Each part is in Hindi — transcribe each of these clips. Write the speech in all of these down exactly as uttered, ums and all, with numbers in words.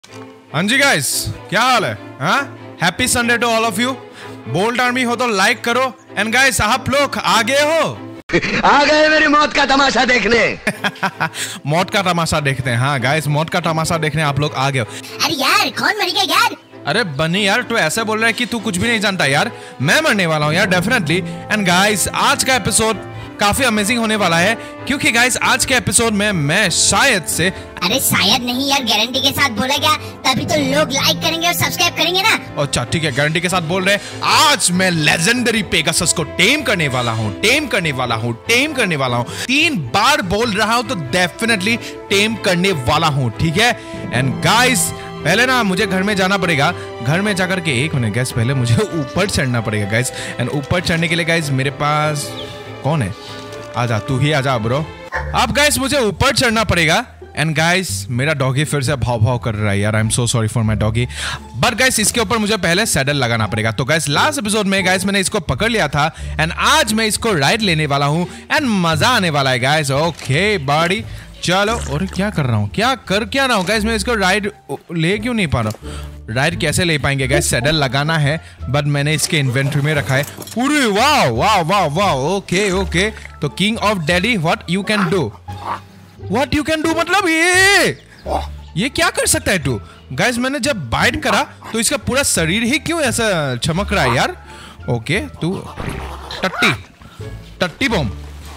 हाँ जी गाइस, क्या हाल है? हाँ, happy Sunday to all of you. Bolt army हो तो लाइक करो। एंड गाइस, आप लोग आ गए हो? आ गए मेरी मौत का तमाशा देखने। मौत का तमाशा देखते हैं। हाँ गाइस, मौत का तमाशा देखने आप लोग आ गए हो। अरे यार, कौन मर गया यार? अरे बनी यार, तू ऐसे बोल रहा है कि तू कुछ भी नहीं जानता यार। मैं मरने वाला हूँ यार, डेफिनेटली। एंड गाइस, आज का एपिसोड काफी अमेजिंग होने वाला है, क्योंकि गाइस आज के एपिसोड में मैं शायद से अरे शायद नहीं यार, गारंटी के साथ बोला गया, तभी तो लोग लाइक करेंगे और सब्सक्राइब करेंगे ना। अच्छा ठीक है, गारंटी के साथ बोल रहे हैं। आज मैं लेजेंडरी पेगासस को टेम करने वाला हूँ, टेम करने वाला हूँ, टेम करने वाला हूँ। तीन बार बोल रहा हूँ तो डेफिनेटली टेम करने वाला हूँ, ठीक है। एंड गाइस, पहले ना मुझे घर में जाना पड़ेगा। घर में जाकर के एक मिनट गाइस, पहले मुझे ऊपर चढ़ना पड़ेगा गाइस। एंड ऊपर चढ़ने के लिए गाइस मेरे पास कौन है? आजा, तू ही आजा ब्रो। अब गाइस मुझे ऊपर चढ़ना पड़ेगा। एंड गाइस, मेरा डॉगी फिर से भाव भाव कर रहा है यार। I am so sorry for my doggy. But guys, इसके ऊपर मुझे पहले सैडल लगाना पड़ेगा। तो गाइस, लास्ट एपिसोड में गाइस मैंने इसको पकड़ लिया था, एंड आज मैं इसको राइड लेने वाला हूँ, एंड मजा आने वाला है गाइस। ओके बॉडी, चलो। और क्या कर रहा हूँ, क्या कर क्या रहा हूँ गाइस? मैं इसको राइड ले क्यों नहीं पा रहा हूँ? राइड कैसे ले पाएंगे गाइस? सैडल लगाना है, बट मैंने इसके इन्वेंट्री में रखा है। पूरे वाह वाह वाह वाह। ओके ओके, तो king of daddy, what you can do? What you can do मतलब ये ये क्या कर सकता है तू? गाइस, मैंने जब बाइट करा तो इसका पूरा शरीर ही क्यों ऐसा चमक रहा है यार? ओके, तू टट्टी टट्टी बॉम्ब,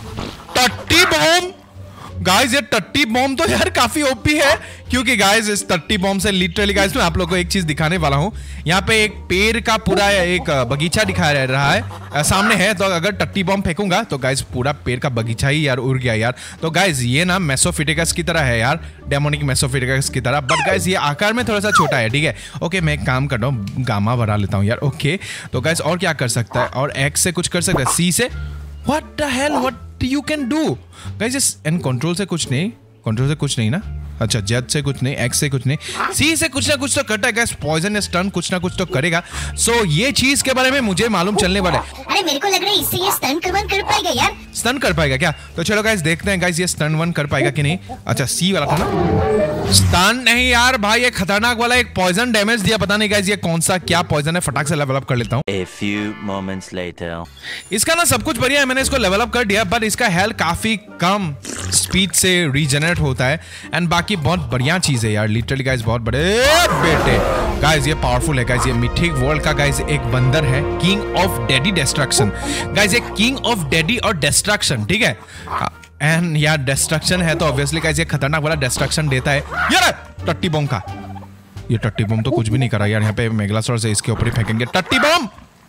टट्टी बॉम्ब। गाइस, ये टट्टी बॉम्ब तो यार काफी ओपी है, क्योंकि गाइस इस टट्टी बॉम्ब से लिटरली गाइस मैं आप लोगों को एक चीज दिखाने वाला हूँ। यहाँ पे एक पेड़ का पूरा एक बगीचा दिखाया रहा है, सामने है। तो अगर टट्टी बॉम्ब फेंकूंगा तो गाइस पूरा पेड़ का बगीचा ही यार उड़ गया यार। तो गाइस, ये ना मेसोफिटिकस की तरह है यार, डेमोनिक मेसोफिटिकस की तरह। बट गाइस, ये आकार में थोड़ा सा छोटा है, ठीक है। ओके, मैं एक काम कर रहा हूँ, गामा भरा लेता हूँ यार। ओके, तो गाइस और क्या कर सकता है? और एक्स से कुछ कर सकता है, सी से। What the hell? What you can do? Guys, इस एंड कंट्रोल से कुछ नहीं, कंट्रोल से कुछ नहीं ना। अच्छा, जेड से कुछ नहीं, एक्स से कुछ नहीं, सी से कुछ ना कुछ तो करता है गाइस। पॉइजन या स्टन कुछ ना कुछ तो करेगा। सो so, ये चीज के बारे में मुझे मालूम चलने वाला है। अरे मेरे को लग रहा है इससे ये स्टन वन कर पाएगा यार। स्टन कर पाएगा क्या? तो चलो गाइस देखते हैं गाइस, ये स्टन वन कर पाएगा कि नहीं। अच्छा, सी वाला था ना, स्टन नहीं यार भाई, ये खतरनाक वाला एक पॉइजन डैमेज दिया। पता नहीं गाइस ये कौन सा क्या पॉइजन है, फटाक से लेवल अप कर लेता हूँ। A few moments later. इसका ना सब कुछ बढ़िया है, मैंने इसको लेवल अप कर दिया, बट इसका हेल्थ काफी कम स्पीड से रीजनरेट होता है। एंड बाकी बहुत बढ़िया चीज है यार, लिटरली गाइस बहुत बड़े बेटे। गाइस, ये पावरफुल है गाइस। ये मिथिक वर्ल्ड का गाइस एक बंदर है, king of daddy destruction. Guys, ये किंग ऑफ डैडी और डिस्ट्रक्शन, ठीक है। एंड यार डिस्ट्रक्शन है तो ऑब्वियसली गाइस ये खतरनाक वाला डिस्ट्रक्शन देता है। यार टट्टी बम का, ये टट्टी बम तो कुछ भी नहीं करा यार। यहाँ पे मेगलासोर से इसके ऊपर ही फेंकेंगे टट्टी बम।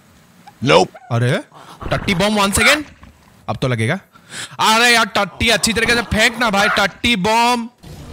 nope. अरे टट्टी बम वंस अगेन, अब तो लगेगा। अरे यार टट्टी अच्छी तरीके से फेंक ना भाई, टट्टी बम।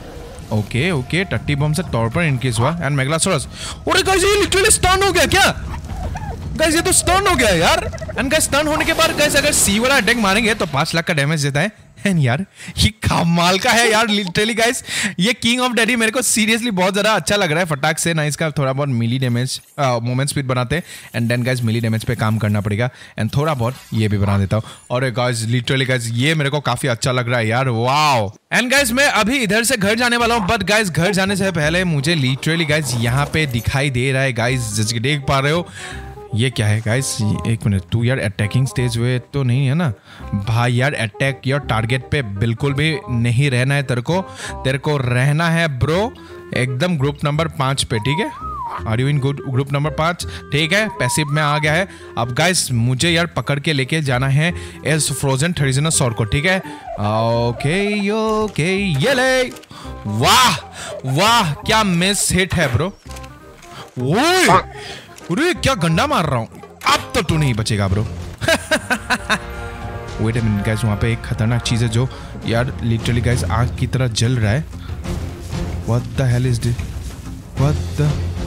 ओके ओके, टट्टी बम से तौर पर इनकेस हुआ। एंड मेगलासोरस, अरे गाइस ये लिटरली स्टन हो गया क्या? गाइस, ये तो स्टन हो गया यार। एंड गाइस, स्टन होने के बाद गाइस अगर सी वाला अटैक मारेंगे तो पांच लाख का डैमेज देता है। एंड यार ये कमाल का है यार, लिटरली गाइस ये किंग ऑफ डैडी मेरे को सीरियसली बहुत ज्यादा अच्छा लग रहा है। फटाक से ना इसका थोड़ा बहुत मिली डैमेज, मोमेंट स्पीड बनाते हैं। And then guys melee damage पे काम करना पड़ेगा। एंड थोड़ा बहुत ये भी बना देता हूँ। और गाइस लिटरली गाइस ये मेरे को काफी अच्छा लग रहा है यार, वाओ। एंड गाइस, मैं अभी इधर से घर जाने वाला हूँ, बट गाइस घर जाने से पहले मुझे लिटरली गाइस यहाँ पे दिखाई दे रहा है गाइस, जैसे देख पा रहे हो। ये क्या है गाइस? एक मिनट, तू यार अटैकिंग स्टेज हुए तो नहीं है ना भाई? यार अटैक योर टारगेट पे बिल्कुल भी नहीं रहना है तेरे को। तेरे को रहना है ब्रो एकदम ग्रुप नंबर पाँच पे, ठीक है। Are you in good group number पाँच? ठीक है, पैसिव में आ गया है। अब गाइस मुझे यार पकड़ के लेके जाना है एस फ्रोजन थर्जिनस सॉर्ड को, ठीक है। ओके ओके, ये ले। वाह वाह, क्या मिस हिट है ब्रो। ओए अरे क्या गंडा मार रहा हूँ, अब तो तू नहीं बचेगा bro. Wait a minute guys, वहाँ पे एक खतरनाक चीज है जो यार लिटरली गाइस आग की तरह जल रहा है। What the hell is this? What the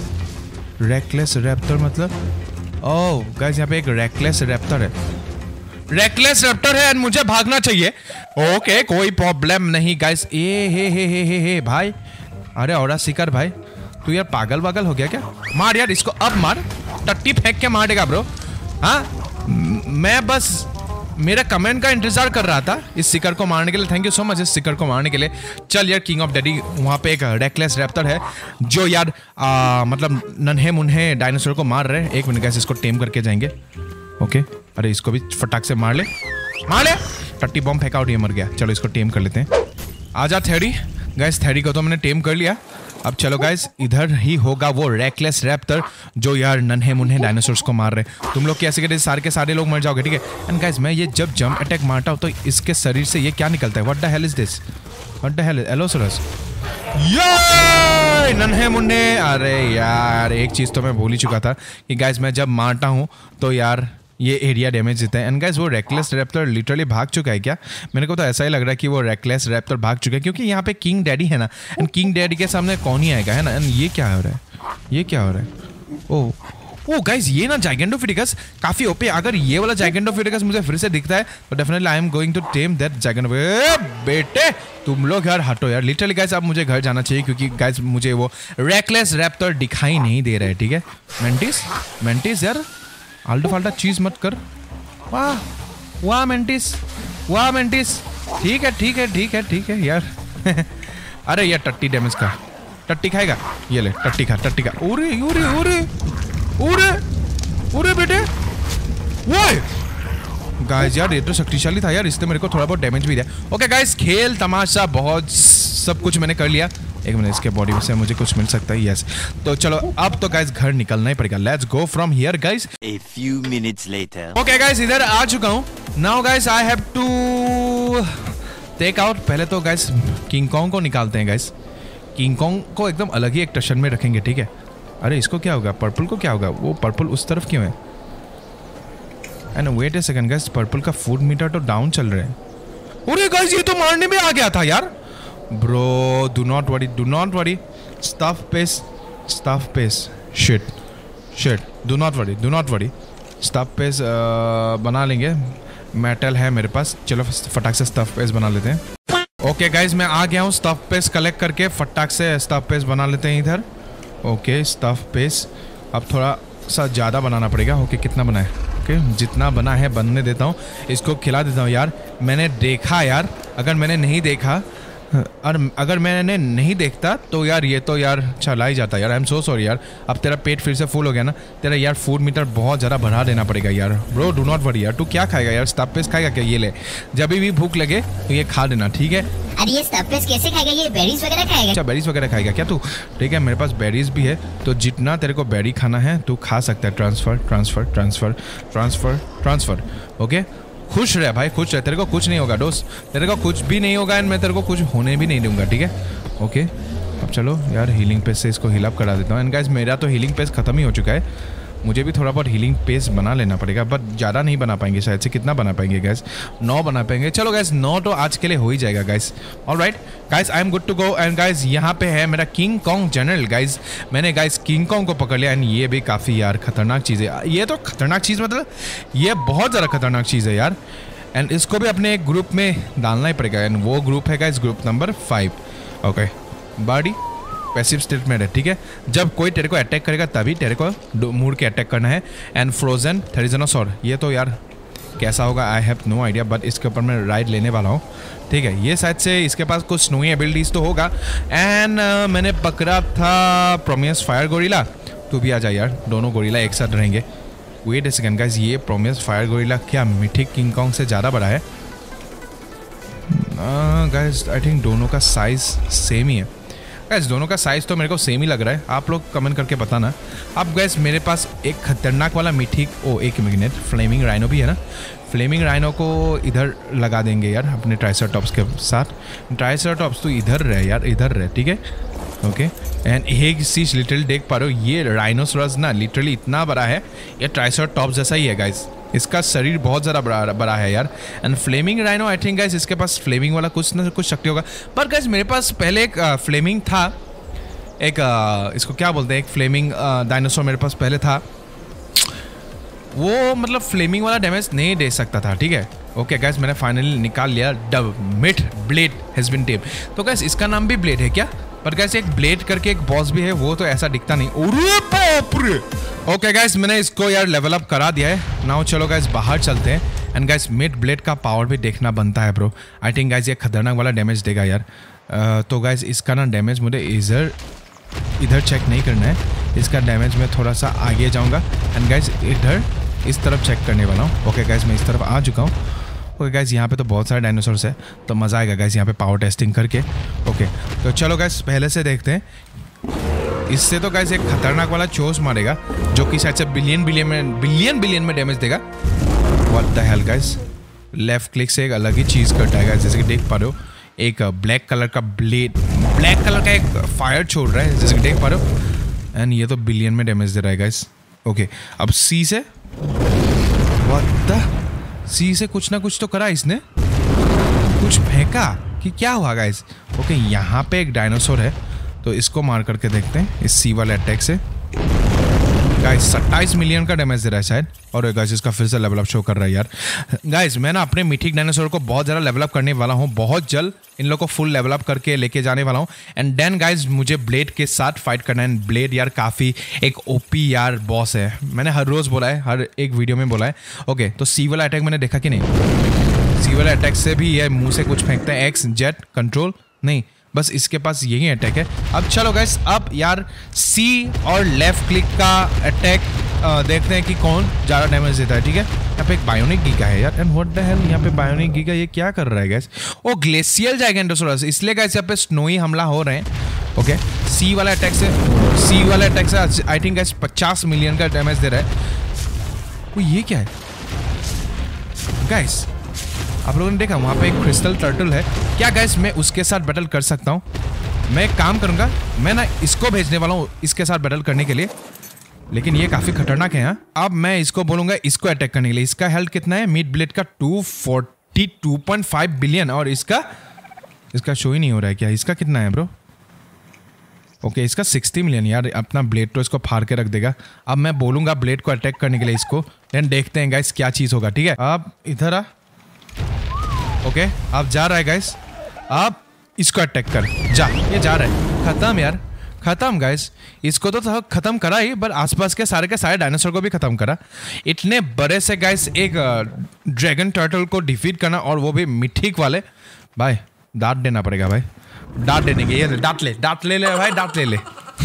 reckless raptor मतलब? ओह गाइस, यहाँ पे एक रेकलेस रैप्टर है। रेकलेस रैप्टर है एंड मुझे भागना चाहिए। ओके, कोई प्रॉब्लम नहीं गाइस। ए हे हे हे हे हे भाई, अरे औरा शिकार भाई, तू यार पागल वागल हो गया क्या? मार यार इसको, अब मार, टट्टी फेंक के मार देगा ब्रो। हाँ, मैं बस मेरा कमेंट का इंतजार कर रहा था इस शिकर को मारने के लिए। थैंक यू सो मच इस शिकर को मारने के लिए। चल यार किंग ऑफ डैडी वहाँ पे एक रेकलेस रैप्टर है जो यार आ, मतलब नन्हे मुन्हे डायनासोर को मार रहे हैं। एक मिनट गैस इसको टेम करके जाएंगे। ओके अरे इसको भी फटाक से मार ले मार ले। टट्टी बॉम्ब फेंका और ये मर गया। चलो इसको टेम कर लेते हैं। आजा थेरी। गैस थेरी को तो मैंने टेम कर लिया। अब चलो गाइस इधर ही होगा वो रेकलेस रैप्टर जो यार नन्हे मुन्हे डायनासोर्स को मार रहे। तुम लोग कैसे कहते सारे के सारे लोग मर जाओगे ठीक है। एंड गाइस मैं ये जब जंप अटैक मारता हूँ तो इसके शरीर से ये क्या निकलता है। What the hell is this. What the hell allosaurus. ये नन्हे मुन्ने। अरे यार एक चीज तो मैं भूल ही चुका था कि गाइस मैं जब मारता हूँ तो यार ये एरिया डैमेज देता है। एंड गाइस वो रेकलेस रैप्टर लिटरली भाग चुका है क्या। मेरे को तो ऐसा ही लग रहा है कि वो रेकलेस रैप्टर भाग चुका है क्योंकि यहाँ पे किंग डैडी है ना। एंड किंग डैडी के सामने कौन ही आएगा है ना। एंड ये क्या हो रहा है ये क्या हो रहा है। ओह ओ गाइस ये ना जाइगेंटोफिटिकस काफी ओपी। अगर ये वाला जाइगेंटोफिटिकस मुझे फिर से दिखता है तो definitely I am going to tame that gigantopithecus. बेटे तुम लोग यार हटो यार। लिटरली गाइस अब मुझे घर जाना चाहिए क्योंकि गाइस मुझे वो रेकलेस रैप्टर दिखाई नहीं दे रहा है ठीक है। मेंटिस मेंटिस यार आल्टो फाल्टा चीज मत कर। वाह वाह मेंटिस वाह मेंटिस। ठीक है ठीक है ठीक है ठीक है यार। अरे यार टट्टी डैमेज का टट्टी खाएगा। ये ले टट्टी खा टट्टी खा। ओरे ओरे ओरे ओरे ओरे बेटे वो गाइस यार ये तो शक्तिशाली था यार। इसने मेरे को थोड़ा बहुत डैमेज भी दिया। ओके गाइस खेल तमाशा बहुत सब कुछ मैंने कर लिया। एक मिनट इसके बॉडी से मुझे कुछ मिल सकता है। यस तो चलो अब तो गाइस घर निकलना ही पड़ेगा। Let's go from here guys. A few minutes later. Okay guys इधर आ चुका हूँ। Now guys I have to take out. पहले तो गाइस किंग कॉन्ग को निकालते हैं गाइस। किंग कॉन्ग को एकदम अलग ही एक टशन में रखेंगे ठीक है। अरे इसको क्या होगा पर्पल को क्या होगा। वो पर्पल उस तरफ क्यों है। And wait a second guys purple का फूड मीटर तो डाउन चल रहा है। अरे गाइस ये तो मारने में आ गया था यार। Bro do not worry do not worry stuff pace stuff pace shit shit do not worry do not worry stuff pace बना लेंगे। मेटल है मेरे पास। चलो फटाक से स्टफ पेस बना लेते हैं। ओके गाइस मैं आ गया हूँ। स्टफ पेस कलेक्ट करके फटाक से स्टफ पेस बना लेते हैं इधर। ओके स्टफ पेस अब थोड़ा सा ज़्यादा बनाना पड़ेगा। ओके कितना बना है। ओके जितना बना है बनने देता हूँ। इसको खिला देता हूँ यार। मैंने देखा यार अगर मैंने नहीं देखा और अगर मैंने नहीं देखता तो यार ये तो यार चला ही जाता यार। आई एम सो सॉरी यार। अब तेरा पेट फिर से फुल हो गया ना। तेरा यार फूड मीटर बहुत ज़्यादा बढ़ा देना पड़ेगा यार। ब्रो डू नॉट वरी यार। तू क्या खाएगा यार स्टफ पेस खाएगा क्या। ये ले जब भी भूख लगे तो ये खा देना ठीक है। अरे ये स्टफ पेस कैसे खाएगा। ये बेरीज वगैरह खाएगा। अच्छा बेरीज वगैरह खाएगा क्या तू। ठीक है मेरे पास बेरीज भी है तो जितना तेरे को बेरी खाना है तू खा सकता है। Transfer transfer transfer transfer transfer. Okay खुश रहे भाई खुश रहे। तेरे को कुछ नहीं होगा दोस्त। तेरे को कुछ भी नहीं होगा एंड मैं तेरे को कुछ होने भी नहीं दूंगा ठीक है। ओके अब चलो यार हीलिंग पेस से इसको हील अप करा देता हूँ। एंड गाइस मेरा तो हीलिंग पेस खत्म ही हो चुका है। मुझे भी थोड़ा बहुत हीलिंग पेस बना लेना पड़ेगा बट ज़्यादा नहीं बना पाएंगे शायद से। कितना बना पाएंगे गैस। नौ बना पाएंगे। चलो गैस नौ तो आज के लिए हो ही जाएगा guys. Alright guys I am good to go. And guys यहाँ पे है मेरा किंग कॉन्ग जनरल गाइस। मैंने गाइस किंग कॉन्ग को पकड़ लिया एंड ये भी काफ़ी यार खतरनाक चीज़ है। ये तो खतरनाक चीज़ मतलब ये बहुत ज़्यादा खतरनाक चीज़ है यार। एंड इसको भी अपने एक ग्रुप में डालना ही पड़ेगा। एंड वो ग्रुप है guys group number five. Okay body passive state में है ठीक है। जब कोई तेरे को अटैक करेगा तभी तेरे को मुड़ के अटैक करना है। एंड फ्रोजन थेरिजनोसॉर ये तो यार कैसा होगा I have no idea but इसके ऊपर मैं राइड लेने वाला हूँ ठीक है। ये शायद से इसके पास कुछ स्नोई एबिलिटीज तो होगा। एंड uh, मैंने पकड़ा था प्रोमियस फायर गोरिल्ला। तू भी आ जा यार दोनों गोरिल्ला एक साथ रहेंगे। वेट ए सेकंड गाइस ये प्रोमियस फायर गोरिल्ला क्या मिथिक किंग कॉन्ग से ज़्यादा बड़ा है। गाइस आई थिंक दोनों का साइज सेम ही है। गाइस दोनों का साइज तो मेरे को सेम ही लग रहा है। आप लोग कमेंट करके बताना। अब गाइस मेरे पास एक खतरनाक वाला मिथिक ओ एक मिनट फ्लेमिंग राइनो भी है ना। फ्लेमिंग राइनो को इधर लगा देंगे यार अपने ट्राइसराटॉप्स के साथ। ट्राइसराटॉप्स तो इधर रहे यार इधर रहे ठीक है। ओके एंड एक चीज लिटरली देख पा रहे हो ये राइनोसोरस ना लिटरली इतना बड़ा है। ये ट्राइसराटॉप्स जैसा ही है गाइस। इसका शरीर बहुत ज़्यादा बड़ा बड़ा है यार। And flaming rhino I think guys इसके पास फ्लेमिंग वाला कुछ ना कुछ शक्ति होगा। पर गाइस मेरे पास पहले एक फ्लेमिंग था। एक आ, इसको क्या बोलते हैं एक फ्लेमिंग डायनासोर मेरे पास पहले था। वो मतलब फ्लेमिंग वाला डैमेज नहीं दे सकता था ठीक है। ओके गाइस मैंने फाइनली निकाल लिया। The myth blade has been tame. तो गाइस इसका नाम भी ब्लेड है क्या। पर गाइस एक ब्लेड करके एक बॉस भी है वो तो ऐसा दिखता नहीं। अरे बाप रे। ओके गाइस मैंने इसको यार लेवल अप करा दिया है। नाउ चलो गाइस बाहर चलते हैं एंड गाइस मिड ब्लेड का पावर भी देखना बनता है ब्रो। आई थिंक गाइस ये खतरनाक वाला डैमेज देगा यार। uh, तो गाइस इसका ना डैमेज मुझे इधर इधर चेक नहीं करना है, इसका डैमेज मैं थोड़ा सा आगे जाऊँगा एंड गाइस इधर इस तरफ चेक करने वाला हूँ। ओके गाइस मैं इस तरफ आ चुका हूँ। ओके गाइस यहाँ पे तो बहुत सारे डायनासोर्स है, तो मज़ा आएगा गाइस यहाँ पे पावर टेस्टिंग करके। ओके तो चलो गाइस पहले से देखते हैं। इससे तो गाइस एक खतरनाक वाला चोस मारेगा जो कि शायद से बिलियन बिलियन में बिलियन बिलियन में डैमेज देगा। What the hell guys, left click से एक अलग ही चीज़ करता है गाइस, जैसे कि देख पा रहे हो एक ब्लैक कलर का ब्लेड ब्लैक कलर का एक फायर छोड़ रहा है, जैसे कि देख पा रहे हो। एंड ये तो बिलियन में डैमेज दे रहा है गाइस। ओके अब सी से व्हाट द सी से कुछ ना कुछ तो करा इसने, कुछ फेंका कि क्या हुआ गाइस। ओके यहाँ पे एक डायनासोर है, तो इसको मार करके देखते हैं इस सी वाले अटैक से। गाइस सत्ताईस मिलियन का डैमेज दे रहा है शायद, और गाइस इसका फिर से लेवल अप शो कर रहा है यार। गाइस मैं ना अपने मिथिक डायनासोर को बहुत ज़्यादा लेवल अप करने वाला हूँ, बहुत जल्द इन लोगों को फुल लेवल अप करके लेके जाने वाला हूँ। एंड देन गाइस मुझे ब्लेड के साथ फाइट करना है। ब्लेड यार काफ़ी एक ओपी यार बॉस है, मैंने हर रोज़ बोला है, हर एक वीडियो में बोला है। ओके तो सी वाला अटैक मैंने देखा कि नहीं, सी वाला अटैक से भी ये मुँह से कुछ फेंकता है। एक्स जेट कंट्रोल नहीं, बस इसके पास यही अटैक है। अब चलो गाइस अब यार सी और लेफ्ट क्लिक का अटैक देखते हैं कि कौन ज़्यादा डैमेज देता है। ठीक है यहाँ पे एक बायोनिक गीगा है यार। एंड व्हाट द हेल, यहाँ पे बायोनिक गीगा ये क्या कर रहा है गाइस? ओ ग्लेशियल जाइगेंटोसोरस, इसलिए गाइस यहाँ पे स्नोई हमला हो रहे हैं। ओके सी वाला अटैक से सी वाला अटैक से आई थिंक गाइस पचास मिलियन का डैमेज दे रहा है। वो ये क्या है गाइस? आप लोगों ने देखा वहाँ पे एक क्रिस्टल टर्टल है, क्या गाइस मैं उसके साथ बैटल कर सकता हूँ? मैं एक काम करूँगा, मैं ना इसको भेजने वाला हूँ इसके साथ बैटल करने के लिए, लेकिन ये काफ़ी खतरनाक है। यहाँ अब मैं इसको बोलूँगा इसको अटैक करने के लिए। इसका हेल्थ कितना है मिड ब्लेड का? Two forty two point five billion, और इसका इसका शो ही नहीं हो रहा है क्या? इसका कितना है ब्रो? ओके इसका सिक्सटी मिलियन। यार अपना ब्लेड तो इसको फाड़ के रख देगा। अब मैं बोलूँगा ब्लेड को अटैक करने के लिए इसको, देन देखते हैं गाइस क्या चीज़ होगा। ठीक है अब इधर आ। ओके okay, आप जा रहा है गाइस, आप इसको अटैक कर जा, ये जा रहा है। खत्म यार खत्म गाइस, इसको तो खत्म करा ही, पर आसपास के सारे के सारे डायनासोर को भी खत्म करा। इतने बड़े से गाइस एक ड्रैगन टर्टल को डिफीट करना, और वो भी मिथिक वाले। भाई डांट देना पड़ेगा भाई, डांट देने के, ये डांट ले डांट ले ले भाई डांट ले ले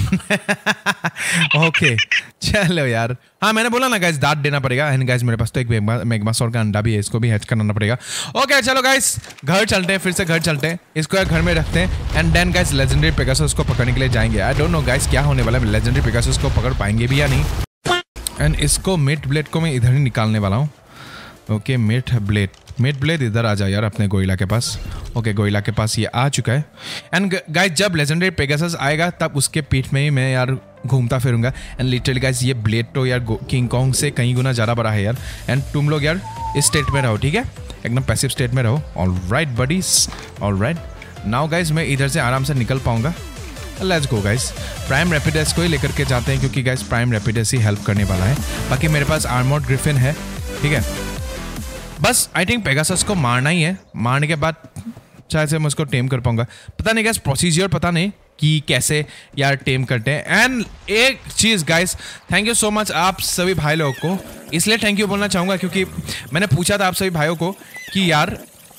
ओके चलो यार, हाँ मैंने बोला ना गाइस डांट देना पड़ेगा। एंड गाइस मेरे पास तो एक मेगमासोर का अंडा भी है, इसको भी हैच करना पड़ेगा। ओके चलो गाइस घर चलते हैं, फिर से घर चलते हैं, इसको घर में रखते हैं। And then guys legendary Pegasus को पकड़ने के लिए जाएंगे। आई डोंट नो गाइस क्या होने वाला है, लेजेंडरी पेगासस को पकड़ पाएंगे भी या नहीं। एंड इसको मिड ब्लेड को मैं इधर ही निकालने वाला हूँ। Okay mid blade mid blade इधर आ जाओ यार अपने गोरिल्ला के पास। ओके गोरिल्ला के पास ये आ चुका है। एंड गाइस जब लेजेंडरी पेगासस आएगा तब उसके पीठ में ही मैं यार घूमता फिरूंगा। एंड लिटरली गाइस ये ब्लेड तो यार किंग कॉन्ग से कई गुना ज़्यादा बड़ा है यार। एंड तुम लोग यार इस स्टेट में रहो, ठीक है एकदम पैसिव स्टेट में रहो। All right buddies, all right now guys मैं इधर से आराम से निकल पाऊंगा। Let's go guys, Prime Rapidus को ही लेकर के जाते हैं, क्योंकि गाइस प्राइम रैपिडस ही हेल्प करने वाला है। बाकी मेरे पास आर्मर्ड ग्रिफिन है, ठीक है बस आई थिंक पेगासस को मारना ही है। मारने के बाद शायद से मैं उसको टेम कर पाऊंगा, पता नहीं गाइस प्रोसीजर पता नहीं कि कैसे यार टेम करते हैं। एंड एक चीज़ guys, thank you so much आप सभी भाई लोगों को, इसलिए थैंक यू बोलना चाहूँगा क्योंकि मैंने पूछा था आप सभी भाइयों को कि यार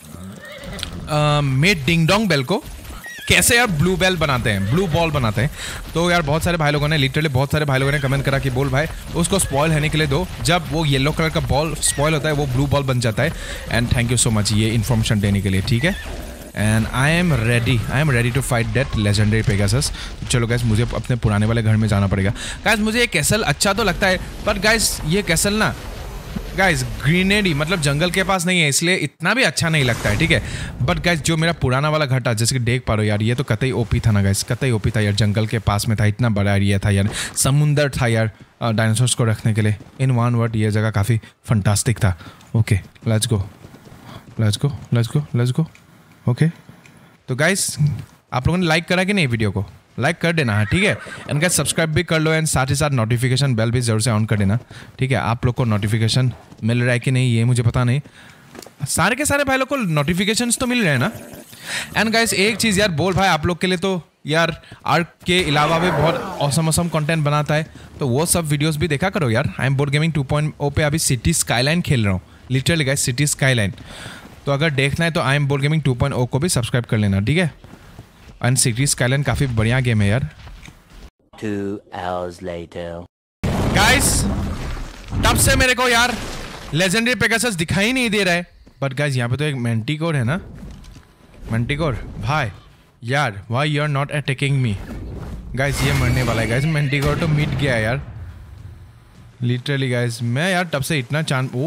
मेड डिंग डोंग बेल को कैसे यार ब्लू बेल बनाते हैं, ब्लू बॉल बनाते हैं। तो यार बहुत सारे भाई लोगों ने लिटरली बहुत सारे भाई लोगों ने कमेंट करा कि बोल भाई उसको स्पॉइल होने के लिए दो, जब वो येलो कलर का बॉल स्पॉइल होता है वो ब्लू बॉल बन जाता है। And thank you so much ये इन्फॉर्मेशन देने के लिए, ठीक है। And I am ready I am ready to fight that legendary Pegasus. चलो गाइस मुझे अपने पुराने वाले घर में जाना पड़ेगा। गाइस मुझे ये कैसल अच्छा तो लगता है, पर गाइस ये कैसल ना गाइस ग्रीनरी मतलब जंगल के पास नहीं है, इसलिए इतना भी अच्छा नहीं लगता है, ठीक है। बट गाइस जो मेरा पुराना वाला घर था, जैसे कि देख पा रहे हो यार, ये तो कतई ओपी था ना गाइस, कतई ओपी था यार। जंगल के पास में था, इतना बड़ा एरिया था यार, समुंदर था यार डायनासोर्स को रखने के लिए। इन वन वर्ड ये जगह काफ़ी फंटास्टिक था। Okay let's go let's go let's go let's go okay तो गाइस आप लोगों ने लाइक करा कि नहीं वीडियो को? लाइक कर देना है, ठीक है। एंड गाइस सब्सक्राइब भी कर लो, एंड साथ ही साथ नोटिफिकेशन बेल भी जरूर से ऑन कर देना, ठीक है। आप लोग को नोटिफिकेशन मिल रहा है कि नहीं ये मुझे पता नहीं, सारे के सारे भाई लोग को नोटिफिकेशंस तो मिल रहे हैं ना। एंड गाइस एक चीज़ यार बोल भाई आप लोग के लिए तो यार आर्क के अलावा भी बहुत औसम औसम कंटेंट बनाता है, तो वो सब वीडियोस भी देखा करो यार। I am bored gaming two point o पे अभी सिटी स्काईलाइन खेल रहा हूँ, लिटरली गाइस सिटी स्काईलाइन। तो अगर देखना है तो I am bored gaming two point o को भी सब्सक्राइब कर लेना, ठीक है। एंड सिटी स्काईलाइन काफ़ी बढ़िया गेम है यार। Two hours later. गाइस तब से मेरे को यार लेजेंडरी पेगासस दिखाई नहीं दे रहा है। बट गाइस यहाँ पे तो एक मैंटिकोर है ना, मैंटिकोर भाई यार, why you are not attacking me. Guys ये मरने वाला है गाइस, मैंटिकोर तो मिट गया यार लिटरली गाइस। मैं यार तब से इतना चांद ओ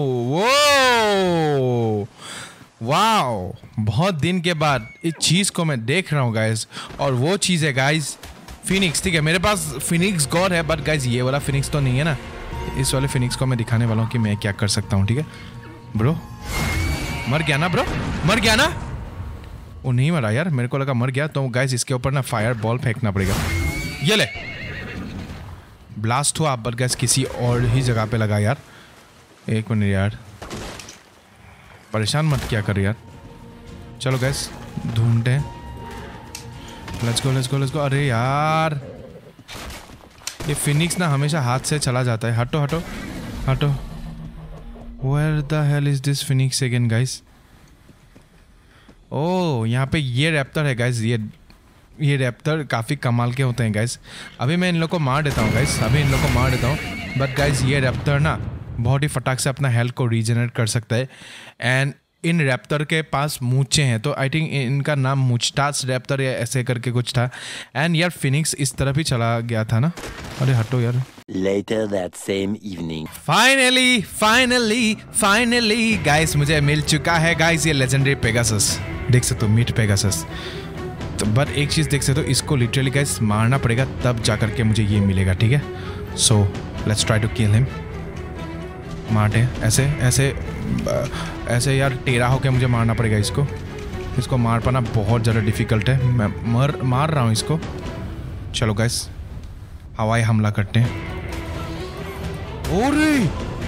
वो वाओ, बहुत दिन के बाद इस चीज़ को मैं देख रहा हूँ गाइस। और वो चीज़ है गाइस फिनिक्स, ठीक है। मेरे पास फिनिक्स गॉड है, बट गाइस ये वाला फिनिक्स तो नहीं है ना। इस वाले फिनिक्स को मैं दिखाने वाला हूँ कि मैं क्या कर सकता हूँ, ठीक है। ब्रो मर गया ना, ब्रो मर गया ना। वो नहीं मरा यार, मेरे को लगा मर गया। तो गाइस इसके ऊपर ना फायर बॉल फेंकना पड़ेगा। ये ले ब्लास्ट हुआ, बट गाइस किसी और ही जगह पे लगा यार। एक मिनट यार, परेशान मत क्या कर यार। चलो गाइस ढूंढते हैं, let's go let's go let's go. अरे यार ये फिनिक्स ना हमेशा हाथ से चला जाता है। हटो हटो हटो। Where the hell is this Phoenix again guys? ओह यहाँ पे ये रैप्टर है गाइस। ये ये रैप्टर काफ़ी कमाल के होते हैं गाइस। अभी मैं इन लोग को मार देता हूँ गाइस, अभी इन लोग को मार देता हूँ। बट गाइस ये रैप्टर ना बहुत ही फटाक से अपना हेल्थ को रीजनरेट कर सकता है। एंड इन रैप्टर के पास मूंछें हैं, तो आई थिंक इनका नाम मूंछतास रैप्टर या ऐसे करके कुछ था। एंड यार फिनिक्स इस तरफ ही चला गया था ना। अरे हटो यार। Later that same evening. Finally finally finally guys मुझे मिल चुका है गाइस ये लेजेंडरी पेगासस। देख सकते हो मीट पेगासस। तो बट एक चीज़ देख सकते हो, इसको लिटरली गाइस मारना पड़ेगा तब जा करके मुझे ये मिलेगा, ठीक है। So let's try to kill him. मारते हैं ऐसे ऐसे ऐसे यार, टेढ़ा होके मुझे मारना पड़ेगा इसको। इसको मार पाना बहुत ज़्यादा डिफ़िकल्ट है। मैं मर मार रहा हूँ इसको। चलो गाइस हवाई हमला करते हैं। ओरे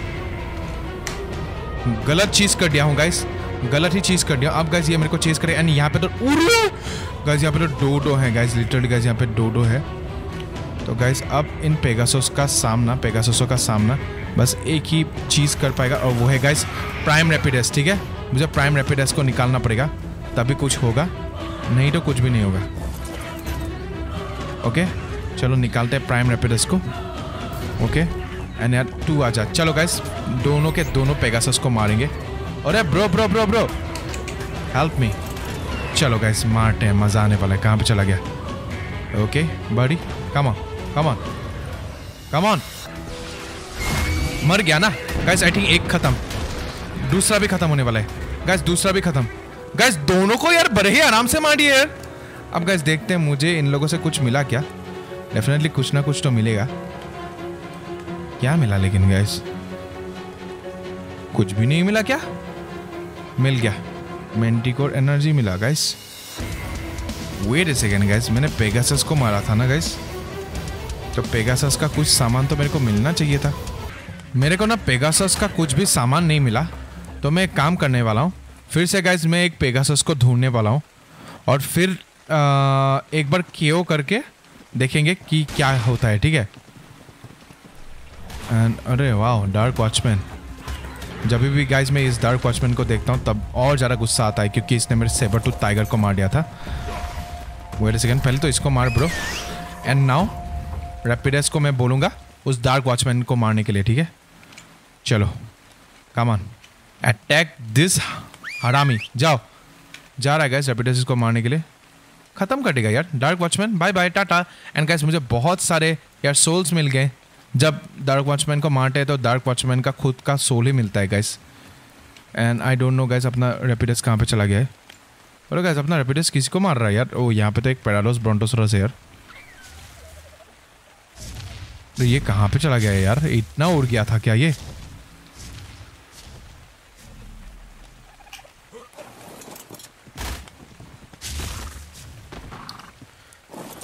गलत चीज़ कर दिया हूँ गाइस, गलत ही चीज़ कर दिया। अब गाइस ये मेरे को चेस करे। एंड यहाँ पे तो उरे गाइस यहाँ पे तो डोडो है गाइस, लिटरली गाइस यहाँ पे डोडो है। तो गाइस अब इन पेगासस का सामना पेगाससों का सामना बस एक ही चीज़ कर पाएगा, और वो है गाइस प्राइम रैपिडस, ठीक है। मुझे प्राइम रैपिडस को निकालना पड़ेगा तभी कुछ होगा, नहीं तो कुछ भी नहीं होगा। ओके चलो निकालते हैं प्राइम रैपिडस को। ओके एंड यार टू आ जा। चलो गाइस दोनों के दोनों पेगासस को मारेंगे। अरे bro bro bro bro help me. चलो गाइस मारते हैं, मज़ा आने वाला है। कहाँ पे चला गया? Okay buddy come on come on come on. मर गया ना गाइस। आई थिंक एक खत्म, दूसरा भी खत्म होने वाला है गाइस, दूसरा भी खत्म। गाइस दोनों को यार बड़े ही आराम से मार दिए यार। अब गाइस देखते हैं मुझे इन लोगों से कुछ मिला क्या। डेफिनेटली कुछ ना कुछ तो मिलेगा। क्या मिला लेकिन गाइस? कुछ भी नहीं मिला क्या? मिल गया मैंटिकोर एनर्जी मिला guys. Wait a second guys, मैंने पेगासस को मारा था ना गाइस, तो पेगासस का कुछ सामान तो मेरे को मिलना चाहिए था। मेरे को ना पेगासस का कुछ भी सामान नहीं मिला, तो मैं एक काम करने वाला हूँ। फिर से गाइस मैं एक पेगासस को ढूंढने वाला हूँ और फिर आ, एक बार केओ करके देखेंगे कि क्या होता है, ठीक है। एंड अरे वाह डार्क वॉचमैन। जब भी गाइस मैं इस डार्क वॉचमैन को देखता हूँ तब और ज़्यादा गुस्सा आता है, क्योंकि इसने मेरे सेबर टूथ टाइगर को मार दिया था। वेट अ सेकंड, पहले तो इसको मार ब्रो। एंड नाउ रैपिडस को मैं बोलूँगा उस डार्क वॉचमैन को मारने के लिए, ठीक है। चलो कम ऑन अटैक दिस हरामी। जाओ जा रहा है गाइस रैपिडस को मारने के लिए। ख़त्म कर देगा यार dark watchman. Bye bye tata. And guys मुझे बहुत सारे यार सोल्स मिल गए। जब डार्क वॉचमैन को मारते हैं तो डार्क वॉचमैन का खुद का सोल ही मिलता है guys. And I don't know guys अपना रैपिडस कहाँ पे चला गया है। और गाइस अपना रैपिडस किसी को मार रहा है यार। ओ यहाँ पे तो एक पैराडोस ब्रोंटोसोरस है यार। तो ये कहाँ पे चला गया है यार? इतना उड़ गया था क्या ये?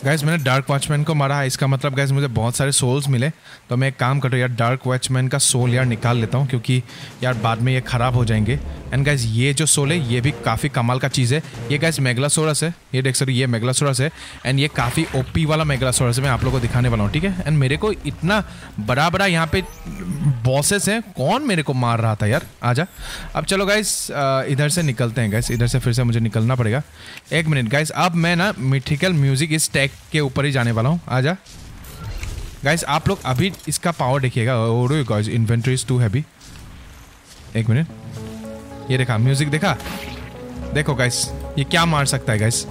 गाइस मैंने डार्क वॉचमैन को मारा है, इसका मतलब गाइस मुझे बहुत सारे सोल्स मिले। तो मैं एक काम कर रहा हूँ यार, डार्क वॉचमैन का सोल यार निकाल लेता हूँ, क्योंकि यार बाद में ये ख़राब हो जाएंगे। एंड गाइस ये जो सोल है ये भी काफ़ी कमाल का चीज़ है। ये गाइस मेगलासोरस है, ये देख सकते हो, ये मेगलासोरस है। एंड ये काफ़ी ओपी वाला मेगलासोरस है, मैं आप लोगों को दिखाने वाला हूँ, ठीक है। एंड मेरे को इतना बड़ा बड़ा यहाँ पे बॉसेस हैं, कौन मेरे को मार रहा था यार। आजा अब चलो गाइस इधर से निकलते हैं गाइस, इधर से फिर से मुझे निकलना पड़ेगा। एक मिनट गाइस, अब मैं ना मिथिकल म्यूजिक इस टैग के ऊपर ही जाने वाला हूँ। आजा गाइस, आप लोग अभी इसका पावर देखिएगा। और guys inventory is too heavy. एक मिनट, ये देखा म्यूजिक, देखा, देखो गाइस ये क्या मार सकता है गाइस।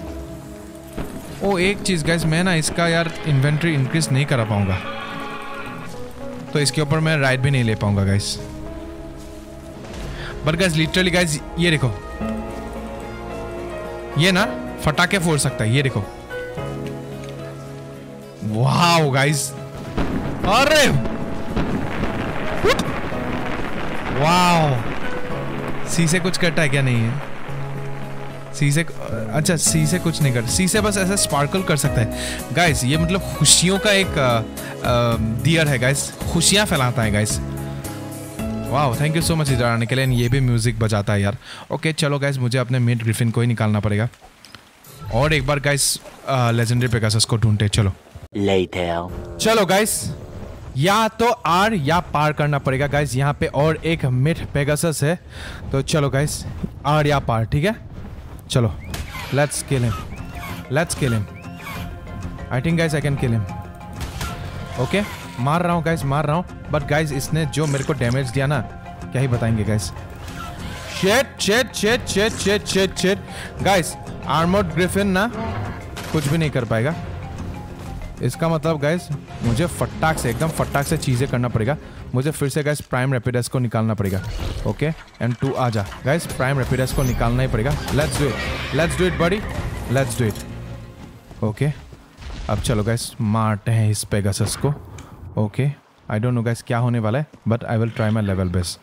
ओ एक चीज गाइस, मैं ना इसका यार इन्वेंटरी इंक्रीज नहीं करा पाऊंगा, तो इसके ऊपर मैं राइड भी नहीं ले पाऊंगा guys. But guys literally guys ये देखो, ये ना फटाके फोड़ सकता है, ये देखो। वाओ गाइस, अरे वाओ, सी से कुछ करता है क्या? नहीं है सी से, अच्छा सी से कुछ नहीं कर, सी से बस ऐसा स्पार्कल कर सकता है गाइस। ये मतलब खुशियों का एक दियर है गाइस, खुशियां फैलाता है guys. Wow, thank you so much इधर आने के लिए। ये भी म्यूजिक बजाता है यार। ओके चलो गाइस, मुझे अपने मिड ग्रिफिन को ही निकालना पड़ेगा। और एक बार गाइस लेजेंडरी पेगासस को ढूंढते। चलो Later. चलो गाइस, या तो आर या पार करना पड़ेगा गाइस। यहाँ पे और एक मिड पेगासस है, तो चलो गाइस आर या पार, ठीक है। चलो let's kill him, let's kill him. I think guys I can kill him. Okay मार रहा हूँ गाइस, मार रहा हूँ। बट गाइस इसने जो मेरे को डैमेज दिया ना, क्या ही बताएंगे guys. Shit shit shit shit shit shit shit guys, armoured griffin ना कुछ भी नहीं कर पाएगा। इसका मतलब गाइस मुझे फटाक से, एकदम फटाक से चीज़ें करना पड़ेगा। मुझे फिर से गाइस प्राइम रैपिडस को निकालना पड़ेगा। ओके एंड टू आ जा गाइस, प्राइम रैपिडस को निकालना ही पड़ेगा। Let's do it, let's do it buddy, let's do it. Okay अब चलो गाइस मारते हैं इस पेगासस को। Okay I don't know guys क्या होने वाला है, but I will try my level best.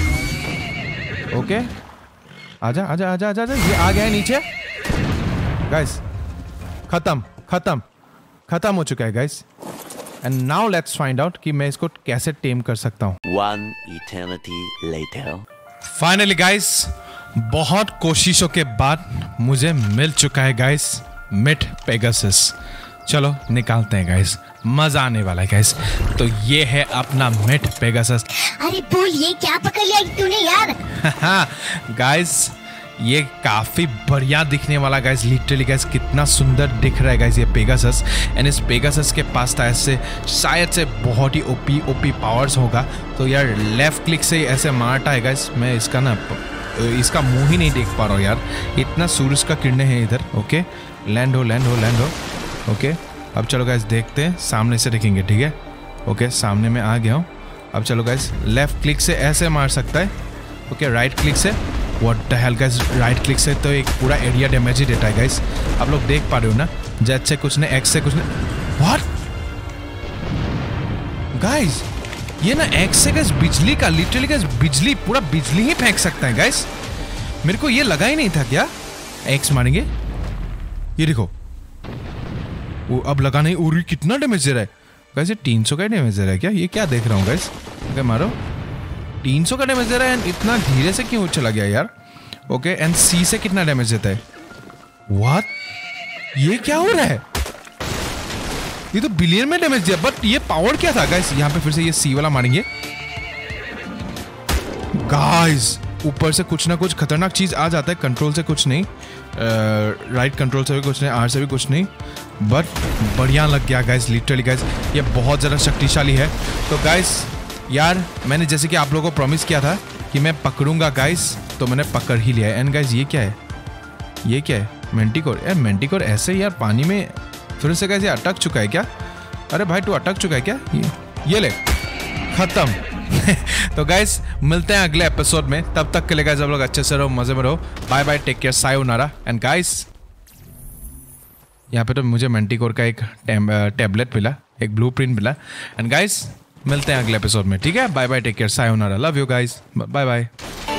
Okay आजा आजा आजा आजा, ये आ गया है नीचे गाइस। खत्म खत्म खत्म हो चुका है guys. And now let's find out कि मैं इसको कैसे टेम कर सकता हूँ। One eternity later. Finally guys, बहुत कोशिशों के बाद मुझे मिल चुका है गाइस मिड पेगासस। चलो निकालते हैं गाइस, मजा आने वाला है गाइस। तो ये है अपना मिड पेगासस। अरे बोल, ये क्या पकड़ लिया तूने यार? गाइस ये काफी बढ़िया दिखने वाला गाइस, लिटरली गाइस कितना सुंदर दिख रहा है गाइस ये पेगासस। एंड इस पेगासस के पास था ऐसे शायद से बहुत ही ओपी ओपी पावर्स होगा। तो यार लेफ्ट क्लिक से ऐसे मारता है गाइस। मैं इसका ना इसका मुंह ही नहीं देख पा रहा हूँ यार, इतना सूरज का किरणें हैं इधर। ओके लैंड हो लैंड हो लैंड हो। ओके अब चलो गाइस देखते हैं, सामने से देखेंगे, ठीक है। ओके सामने में आ गया हूँ। अब चलो गाइस लेफ्ट क्लिक से ऐसे मार सकता है। ओके राइट क्लिक से, what the hell guys, right click से तो एक पूरा एरिया डैमेज ही देता है गाइस। आप लोग देख पा रहे हो ना, जेड से कुछ नहीं, एक्स से कुछ नहीं। व्हाट गाइस, ये ना एक्स से गाइस बिजली का, लिटरली गाइस बिजली, पूरा बिजली ही फेंक सकता है गाइस। मेरे को ये लगा ही नहीं था क्या एक्स मारेंगे। ये देखो वो अब लगा नहीं, और कितना डैमेज दे रहा है गाइस। ये तीन सौ का डैमेज दे रहा है क्या? ये क्या देख रहा हूँ गाइस। ओके मारो, तीन सौ का डैमेज दे रहा है। एंड इतना धीरे से क्यों चला गया यार। ओके एंड सी से कितना डैमेज देता है? व्हाट, ये क्या हो रहा है? ये तो बिलियन में डैमेज दिया, बट ये पावर क्या था गाइस? यहाँ पे फिर से ये सी वाला मारेंगे गाइस। ऊपर से कुछ ना कुछ खतरनाक चीज आ जाता है, कंट्रोल से कुछ नहीं, राइट कंट्रोल से भी कुछ नहीं, आर से भी कुछ नहीं, बट बढ़िया लग गया गाइस लिटरली गाइस। ये बहुत ज़्यादा शक्तिशाली है। तो गाइस यार मैंने जैसे कि आप लोगों को प्रॉमिस किया था कि मैं पकड़ूंगा गाइस, तो मैंने पकड़ ही लिया है। एंड गाइस ये क्या है, ये क्या है? मेंटिकोर। यार मेंटिकोर ऐसे यार पानी में फिर से गाइस ये अटक चुका है क्या? अरे भाई तू अटक चुका है क्या? ये ये ले, खत्म। तो गाइस मिलते हैं अगले एपिसोड में, तब तक के लिए गाइस आप लोग अच्छे से रहो, मजे में रहो। Bye bye, take care, sayonara. And guys यहाँ पे तो मुझे मेंटिकोर का एक टैबलेट मिला, एक ब्लूप्रिंट मिला। एंड गाइस मिलते हैं अगले एपिसोड में, ठीक है। Bye bye, take care, sayonara, love you guys, bye bye.